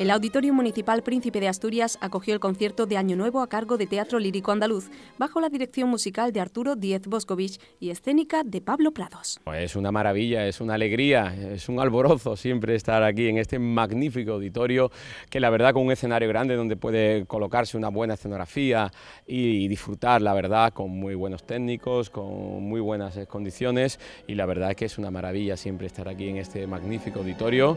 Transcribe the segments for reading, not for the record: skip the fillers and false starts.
El Auditorio Municipal Príncipe de Asturias acogió el concierto de Año Nuevo a cargo de Teatro Lírico Andaluz, bajo la dirección musical de Arturo Díez Boscovich y escénica de Pablo Prados. Es una maravilla, es una alegría, es un alborozo siempre estar aquí en este magnífico auditorio, que la verdad con un escenario grande donde puede colocarse una buena escenografía y disfrutar, la verdad, con muy buenos técnicos, con muy buenas condiciones, y la verdad es que es una maravilla siempre estar aquí en este magnífico auditorio.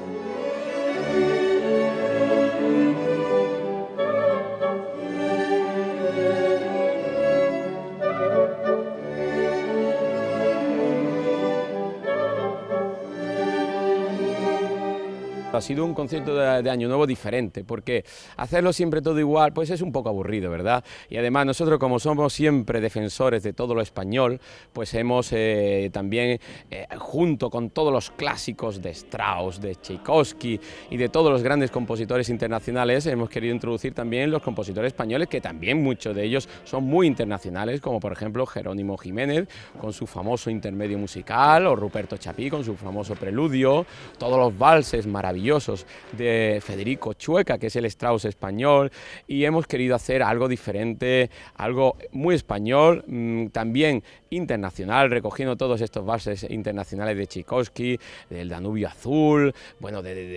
Ha sido un concierto de Año Nuevo diferente, porque hacerlo siempre todo igual, pues es un poco aburrido, ¿verdad? Y además nosotros, como somos siempre defensores de todo lo español, pues hemos también, junto con todos los clásicos de Strauss, de Tchaikovsky y de todos los grandes compositores internacionales, hemos querido introducir también los compositores españoles, que también muchos de ellos son muy internacionales, como por ejemplo Jerónimo Jiménez, con su famoso intermedio musical, o Ruperto Chapí, con su famoso preludio, todos los valses maravillosos de Federico Chueca, que es el Strauss español, y hemos querido hacer algo diferente, algo muy español, también internacional, recogiendo todos estos valses internacionales de Tchaikovsky, del Danubio Azul, bueno,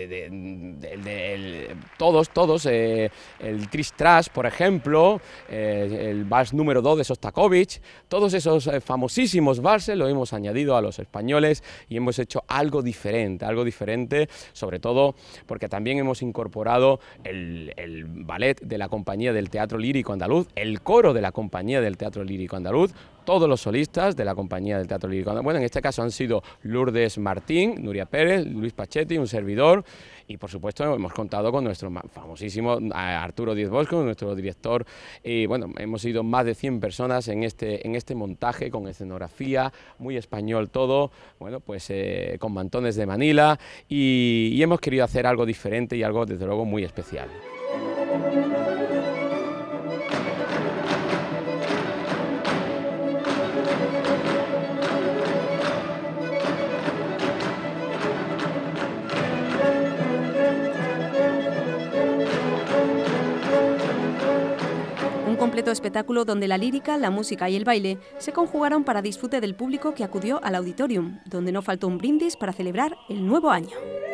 todos, el Tristras, por ejemplo, el vals número 2 de Sostakovich, todos esos famosísimos valses lo hemos añadido a los españoles y hemos hecho algo diferente, sobre todo porque también hemos incorporado el ballet de la Compañía del Teatro Lírico Andaluz, el coro de la Compañía del Teatro Lírico Andaluz, todos los solistas de la Compañía del Teatro Lírico Andaluz. Bueno, en este caso han sido Lourdes Martín, Nuria Pérez, Luis Pachetti, un servidor, y por supuesto hemos contado con nuestro famosísimo Arturo Díez Boscovich, nuestro director, y bueno, hemos sido más de 100 personas en este montaje, con escenografía, muy español todo, bueno, pues con mantones de Manila, y hemos querido hacer algo diferente y algo desde luego muy especial. Un completo espectáculo donde la lírica, la música y el baile se conjugaron para disfrute del público que acudió al auditorium, donde no faltó un brindis para celebrar el nuevo año.